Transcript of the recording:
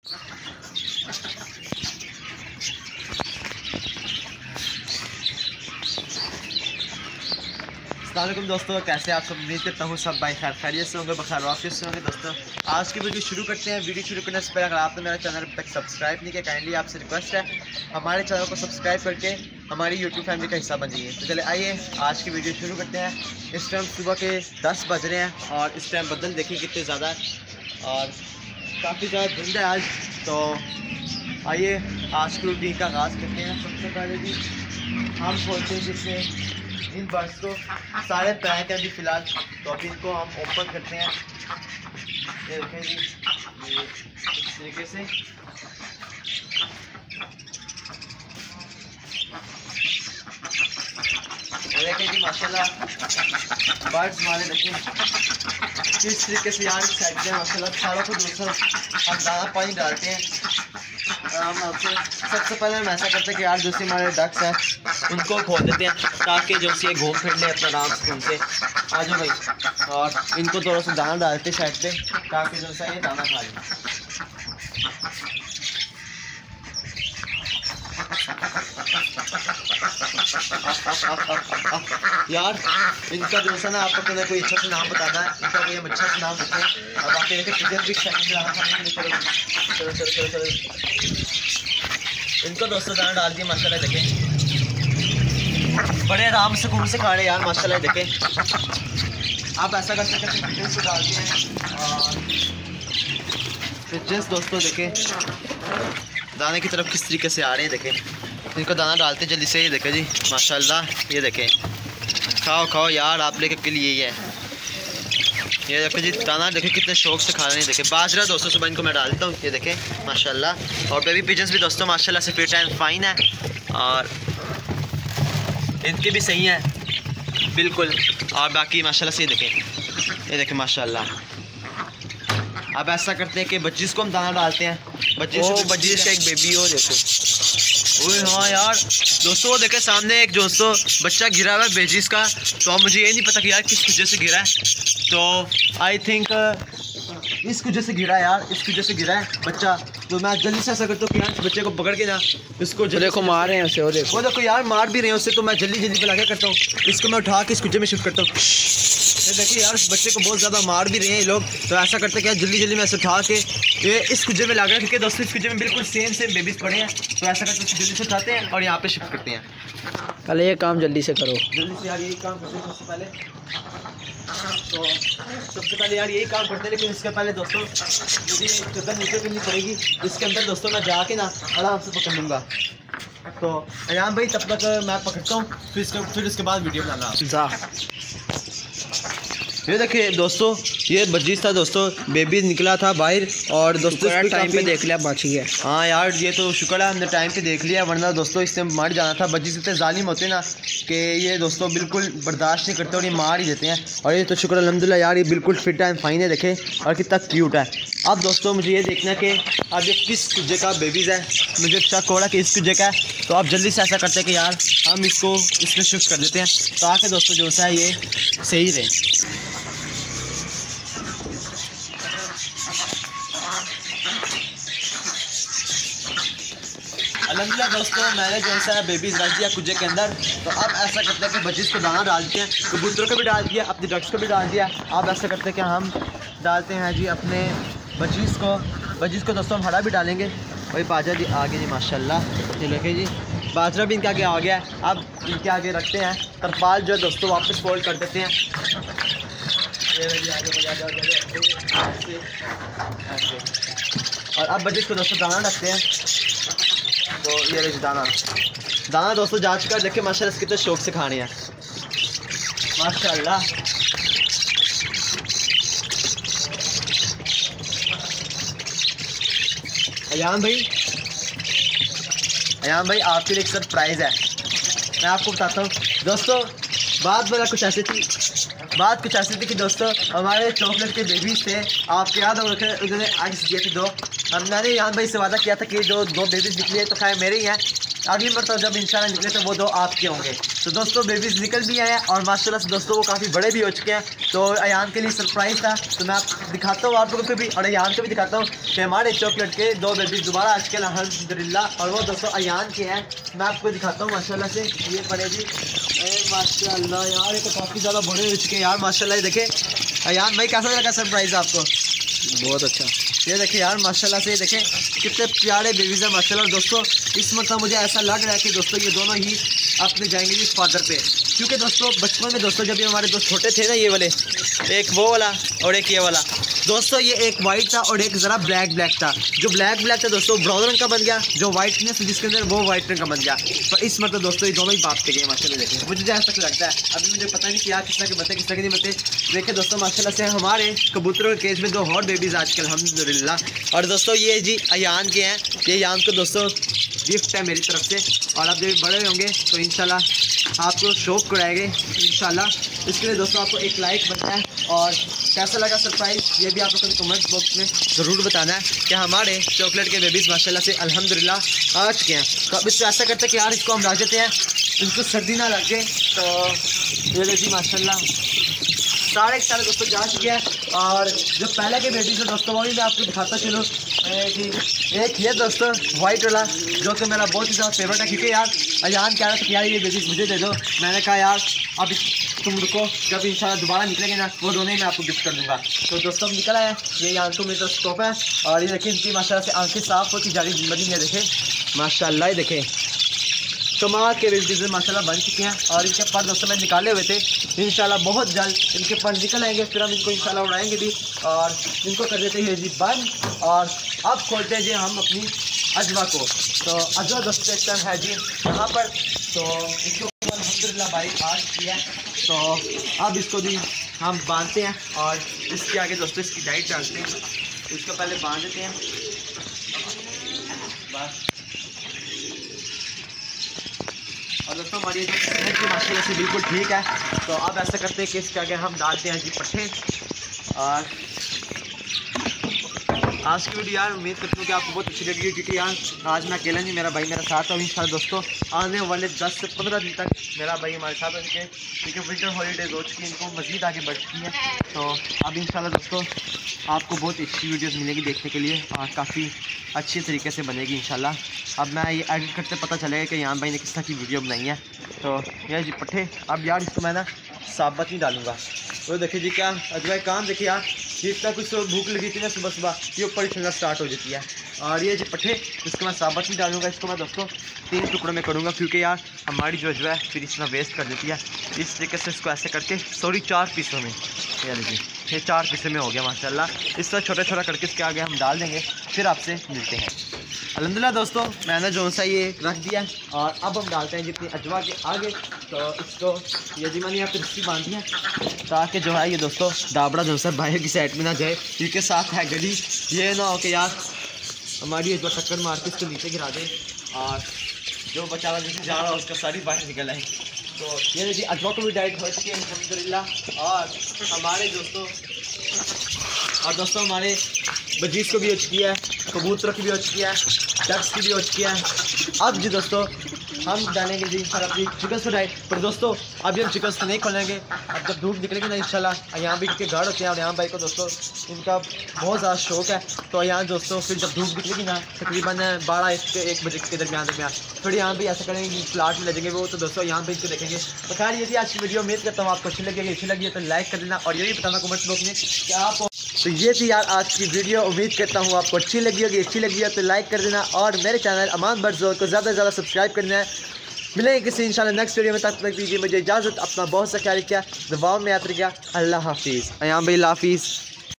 अस्सलामुअलैकुम दोस्तों, कैसे आप सब? उम्मीद करता हूँ सब भाई खैरियत से होंगे, बखैर वाफियत से होंगे। दोस्तों आज की वीडियो शुरू करते हैं। वीडियो शुरू करने से पहले अगर आपने मेरा चैनल अब तक सब्सक्राइब नहीं किया, काइंडली आपसे रिक्वेस्ट है हमारे चैनल को सब्सक्राइब करके हमारी यूट्यूब फैमिली का हिस्सा बन जाइए। तो चले आइए आज की वीडियो शुरू करते हैं। इस टाइम सुबह के 10 बज रहे हैं और इस टाइम बदल देखिए कितने ज़्यादा है और काफ़ी ज़्यादा धुंध है आज। तो आइए आज की रूटीन का आगाज़ करते हैं। सबसे पहले भी हम सोचते हैं जिससे इन बर्ड्स को सारे पैक हैं अभी फ़िलहाल, तो अभी इनको हम ओपन करते हैं। ये देखें जी, ये इस तरीके से देखें जी माशाल्लाह बर्ड्स हमारे देखें किस तरीके से यार साइड में माशाल्लाह सारों को दूसरा हम दाना पानी डालते हैं आराम से। सबसे पहले हम ऐसा करते हैं कि यार जो हमारे डक्स हैं उनको खोल देते हैं ताकि जो से घूम फिर ले अपना आराम से उनसे आ जाओ भाई। और इनको थोड़ा सा दाना डालते साइड पे ताकि जो सा ये दाना खा लें। यार इनका जो सा ना आपको पहले कोई अच्छा सा नाम बताना है, इनका कोई हम अच्छा सा नाम देते हैं। अब आप देखें किचन भी चलो चलो चलो चलो इनको दोस्तों दाना डाल दिए माशाल्लाह। देखें बड़े आराम से सुकून से खा रहे यार माशाल्लाह। देखें आप ऐसा कर सकते हैं फिटनेस को डालते हैं और फिटनेस दोस्तों देखें दाने की तरफ किस तरीके से आ रहे हैं। देखें इनको दाना डालते हैं जल्दी से। ये देखें जी माशाल्लाह, ये देखें खाओ खाओ यार आप लेकर के लिए है। ये देखें जी दाना देखें कितने शौक से खा रहे हैं। देखें बाजरा दोस्तों सुबह इनको मैं डालता हूँ। ये देखें माशाल्लाह। और बेबी पिजन्स भी दोस्तों माशाल्लाह से फिट एंड फाइन है और इनके भी सही हैं बिल्कुल। और बाकी माशाल्लाह से ये देखें माशाल्लाह। अब ऐसा करते हैं कि बच्चीस को हम दाना डालते हैं। बच्चीस का एक बेबी हो देखो। ओए हाँ यार दोस्तों वो देखें सामने एक दोस्तों बच्चा गिरा हुआ है बेजिस का। तो अब मुझे ये नहीं पता कि यार किस वजह से गिरा है। तो आई थिंक इस वजह से गिरा है यार, इस वजह से गिरा है बच्चा। तो मैं जल्दी से ऐसा करता हूँ कि यार बच्चे को पकड़ के ना इसको जल्दी को मार रहे हैं उसे। वो देखो यार मार भी रहे हैं उसे। तो मैं जल्दी जल्दी पे क्या करता हूँ, इसको मैं उठा के इस कुजे में शिफ्ट करता हूँ। देखिए यार बच्चे को बहुत ज़्यादा मार भी रहे हैं ये लोग। तो ऐसा करते क्या जल्दी जल्दी मैं इसे उठा के ये इस कुजे में ला गया, क्योंकि दोस्तों इस कुजे में बिल्कुल सेम बेबीज़ पड़े हैं। तो ऐसा करते जल्दी से उठाते हैं और यहाँ पे शिफ्ट करते हैं। पहले ये काम जल्दी से करो, जल्दी से यार यही काम करते हैं सबसे पहले। तो सबसे पहले यार यही काम करते हैं, लेकिन इसके पहले दोस्तों मुझे चद्दर नीचे करनी पड़ेगी। इसके अंदर दोस्तों मैं जाके ना आराम से पकड़ लूँगा। तो अयान भाई तब तक मैं पकड़ता हूँ, फिर इसके बाद वीडियो बनाना जा। ये देखिए दोस्तों ये बजीज था दोस्तों, बेबी निकला था बाहर और दोस्तों टाइम पे देख लिया बच गया। हाँ यार ये तो शुक्र है हमने टाइम पे देख लिया, वरना दोस्तों इससे मर जाना था। बजीज इतने जालिम होते हैं ना कि ये दोस्तों बिल्कुल बर्दाश्त नहीं करते और ये मार ही देते हैं। और ये तो शुक्र अल्हम्दुलिल्लाह यार ये बिल्कुल फिट एंड फाइन है। देखें और कितना क्यूट है। अब दोस्तों मुझे ये देखना है कि अब ये किस कुजे का बेबीज़ है। मुझे शक हो रहा है कि इस कुजे का है। तो आप जल्दी से ऐसा करते हैं कि यार हम इसको इसमें शिफ्ट कर देते हैं ताकि दोस्तों जो सा है ये सही रहे। अल्हम्दुलिल्लाह दोस्तों मैंने जो है बेबीज़ रख दिया कुजे के अंदर। तो अब ऐसा करते हैं कि बजीज़ को दाना डालते हैं, कबूतरों को भी डाल दिया, अपने डक्स को भी डाल दिया। अब ऐसा करते हैं कि हम डालते हैं जी अपने बजीज़ को दोस्तों हम हरा भी डालेंगे। वही बाजरा जी आगे जी माशाल्लाह। ये देखें जी बाजरा भी इनके आगे आ गया है। अब इनके आगे रखते हैं तरपाल जो है दोस्तों वापस फोल्ड कर देते हैं। और अब बजीज़ को दोस्तों दाना रखते हैं। तो ये देखिए दाना दोस्तों जांच कर देखे माशाल्लाह कितने शौक से खाने हैं माशाल्लाह। अयान भाई आपके लिए एक सरप्राइज़ है, मैं आपको बताता हूँ दोस्तों। बात कुछ ऐसी थी कि दोस्तों हमारे चॉकलेट के बेबीज़ थे, आपके याद हो रखे उन्होंने एग्स दिए थे 2। मैंने यहाँ भाई से वादा किया था कि जो 2 बेबीज़ निकली है तो खैर मेरे ही हैं। अगली मरतबा जब इंशाल्लाह निकले तो वो 2 आपके होंगे। तो दोस्तों बेबीज़ निकल भी आए हैं और माशाल्लाह से दोस्तों वो काफ़ी बड़े भी हो चुके हैं। तो अयान के लिए सरप्राइज़ था, तो मैं आप दिखाता हूँ आप लोगों को भी और अयान को भी दिखाता हूँ कि हमारे चॉकलेट के 2 बेबीज़ दोबारा आज कल अल्हम्दुलिल्लाह। और वो दोस्तों अयान के हैं, मैं आपको दिखाता हूँ माशाल्लाह से। ये बड़े जी माशाल्लाह यार, ये तो काफ़ी ज़्यादा बड़े हो चुके हैं यार माशाल्लाह। ये देखें अयान भाई, कैसा लगा सरप्राइज़ आपको? बहुत अच्छा। ये देखें यार माशाल्लाह से, ये देखें कितने प्यारे बेबीज़ हैं माशाल्लाह। दोस्तों इस मतलब मुझे ऐसा लग रहा है कि दोस्तों ये दोनों ही अपने जाएंगे जी फादर पे, क्योंकि दोस्तों बचपन में दोस्तों जब ये हमारे दोस्त छोटे थे ना, ये वाले, एक वो वाला और एक ये वाला दोस्तों, ये एक वाइट था और एक ज़रा ब्लैक था। जो ब्लैक था दोस्तों ब्राउन रंग का बन गया, जो वाइटनेस जिसके अंदर वो वाइट रंग का बन गया। तो इस मतलब दोस्तों ये दोनों ही बाप के गए माशाल्लाह। देखें मुझे जहाँ तक लगता है, अभी मुझे पता नहीं कि यार किस तरह के बते किस तरह के नहीं बते। देखें दोस्तों माशाल्लाह से हमारे कबूतरों के केज में 2 और बेबीज़ आजकल अल्हम्दुलिल्लाह। और दोस्तों ये जी अयान के हैं, ये अयान को दोस्तों गिफ्ट है मेरी तरफ से। और आप जब बड़े होंगे तो इंशाल्लाह आपको शौक कराएंगे इंशाल्लाह। इसके लिए दोस्तों आपको एक लाइक बनता है और कैसा लगा सरप्राइज़ ये भी आप लोगों को कमेंट बॉक्स में ज़रूर बताना है कि हमारे चॉकलेट के बेबीज़ माशाल्लाह से अल्हम्दुलिल्लाह आ चुके हैं। तो अब इसको ऐसा करते हैं कि यार इसको हम रख देते हैं, इनको सर्दी ना लग जाए। तो ये देखिए माशाल्लाह सारे दोस्तों जा चुके हैं। और जो पहले के बेबीज़ हैं दोस्तों वही मैं आपको दिखाता चलूँ। एक ये दोस्तों वाइट वाला जो कि मेरा बहुत ही ज़्यादा फेवरेट है, क्योंकि यार अयान कह रहा था कि यार ये बेबीज़ मुझे दे दो। मैंने कहा यार अब तुम रुको, जब इंशाल्लाह दोबारा निकलेंगे ना वो दोनों ही मैं आपको गिफ्ट कर दूँगा। तो दोस्तों निकला है ये यान को मेरे तरफ स्टॉप है। और ये देखिए इनकी माशाल्लाह से आंखें साफ़ होती जा रही बनी है, देखें माशाल्लाह। देखें कमाल के बेबीज़ माशाल्लाह बन चुके हैं। और इनके पर दोस्तों मैं निकाले हुए थे, इंशाल्लाह बहुत जल्द इनके पर निकल आएंगे, फिर हम इनको इंशाल्लाह उड़ाएंगे भी और इनको कर देते हैं जी बंद। और अब खोलते हैं जी हम अपनी अजवा को। तो अजवा दोस्तों इस टाइम है जी यहाँ पर, तो इसको अल्हम्दुलिल्लाह भाई आज किया है। तो अब इसको भी हम बांधते हैं और इसके आगे दोस्तों इसकी डाइट डालते हैं। इसको पहले बांध देते हैं बस। और दोस्तों हमारी सेहत की माशाल्लाह से बिल्कुल ठीक है। तो अब ऐसा करते हैं कि इसके आगे हम डालते हैं जी पट्टे। और आज की वीडियो यार उम्मीद करता हूँ कि आपको बहुत अच्छी लगी, क्योंकि यार आज मैं अकेला नहीं, मेरा भाई मेरे साथ है। इंशाल्लाह दोस्तों आने वाले 10 से 15 दिन तक मेरा भाई हमारे साथ हो चुके हैं, क्योंकि विंटर हॉलीडेज हो चुकी है, इनको मज़ीद आगे बढ़ चुकी है। तो अब इंशाल्लाह दोस्तों आपको बहुत अच्छी वीडियोस मिलेगी देखने के लिए और काफ़ी अच्छी तरीके से बनेगी इंशाल्लाह। अब मैं ये एडिट करते पता चलेगा कि यहाँ भाई ने किस तरह की वीडियो बनाई है। तो यह जी पट्टे, अब यार इसको मैं ना साबत नहीं डालूँगा। वो देखिए जी क्या अजवाय काम देखिए यार, जितना कुछ भूख लगी थी ना सुबह सुबह ये ऊपर ही ठंडा स्टार्ट हो जाती है। और ये जो पट्टे इसको मैं साबत नहीं डालूँगा, इसको मैं दोस्तों 3 टुकड़ों में करूँगा, क्योंकि यार हमारी जो अजवा है फिर इसमें वेस्ट कर देती है। इस तरीके से इसको ऐसे करके 4 पीसों में, ये देखिए ये 4 पीसों में हो गया माशाल्लाह। इस तरह छोटा छोटा करके इसके आगे हम डाल देंगे, फिर आपसे मिलते हैं। अल्हम्दुलिल्लाह दोस्तों मैंने जो सा ये रख दिया है और अब हम डालते हैं जितनी अजवा के आगे। तो इसको ये जी मैंने यहाँ पर रस्सी बांधी है ताकि जो है ये दोस्तों दाबड़ा जो सा बाहर की साइड में ना जाए, क्योंकि साथ है गली, ये ना हो कि यार हमारी अजवा टक्कर मार के इसको नीचे गिरा दे और जो बेचारा जैसे जा रहा है उसका सारी बाहर निकल आए। तो ये जी अजवा को भी डाइट हो चुकी है अल्हम्दुलिल्लाह। और हमारे दोस्तों हमारे बजीज़ को भी हो चुकी है, कबूतर की भी हो चुकी है, डक्स की भी हो चुकी है। अब जी दोस्तों हम डालेंगे जी सर अपनी चिकन को डाइट। पर दोस्तों अभी हम चिकन को नहीं खोलेंगे, अब जब धूप निकलेगी ना इंशाल्लाह। यहाँ भी इनके गार्ड होते हैं और यहाँ भाई को दोस्तों इनका बहुत ज़्यादा शौक है। तो यहाँ दोस्तों फिर जब धूप निकलेगी ना तकरीबन 12-1 बजे के दरमियान फिर यहाँ भी ऐसा करेंगे कि प्लाट में लगेंगे वो। तो दोस्तों यहाँ भी इनको देखेंगे। तो खैर ये थी आज की वीडियो, उम्मीद करता हूँ आपको अच्छी लगी तो लाइक कर देना और ये भी बताना कमेंट बॉक्स में कि आप। तो ये थी यार आज की वीडियो, उम्मीद करता हूँ आपको अच्छी लगी है तो लाइक कर देना और मेरे चैनल अमान बट ज़ोर को ज़्यादा से ज़्यादा सब्सक्राइब करना है। मिलेंगे किसी इंशाल्लाह नेक्स्ट वीडियो में, तब तक दीजिए मुझे इजाज़त। अपना बहुत सा ख्याल रखिए, दुआओं में याद रखिए। अल्लाह हाफिज़। अयाम भाई हाफिज़।